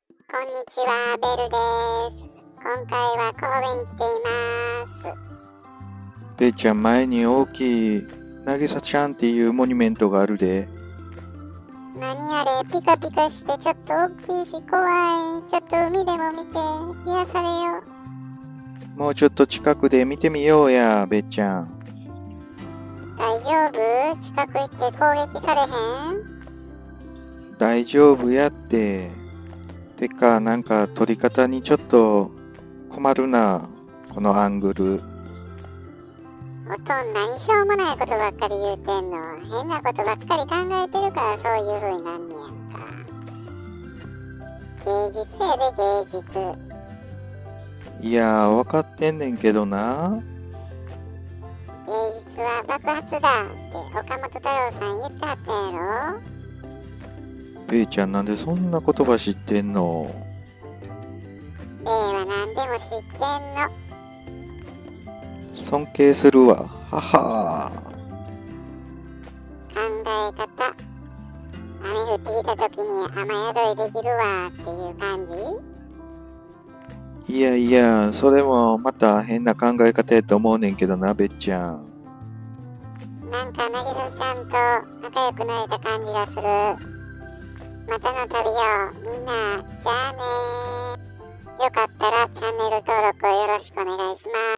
こんにちは、ベルです。今回は神戸に来ています。 べイちゃん、前に大きいなぎさちゃんっていうモニュメントがあるで。 何あれ、ピカピカしてちょっと大きいし怖い。ちょっと海でも見て癒されよ。 もうちょっと近くで見てみようや、べイちゃん。 大丈夫？近く行って攻撃されへん？ 大丈夫やって。てか、なんか撮り方にちょっと困るな、このアングル。 おとん何しょうもないことばっかり言うてんの。変なことばっかり考えてるからそういう風になんねやんか。芸術やで芸術。 いやー、わかってんねんけどな。 芸術は爆発だって岡本太郎さん言ってはったやろ。 べイちゃん、なんでそんな言葉知ってんの？ ベイは何でも知ってんの。 尊敬するわ。はは考え方。雨降ってきた時に雨宿りできるわっていう感じ。 ー。いやいや、それもまた変な考え方やと思うねんけどな、べっちゃん。 なんかなぎさちゃんと仲良くなれた感じがする。またの旅をみんなじゃあねー。よかったらチャンネル登録をよろしくお願いします。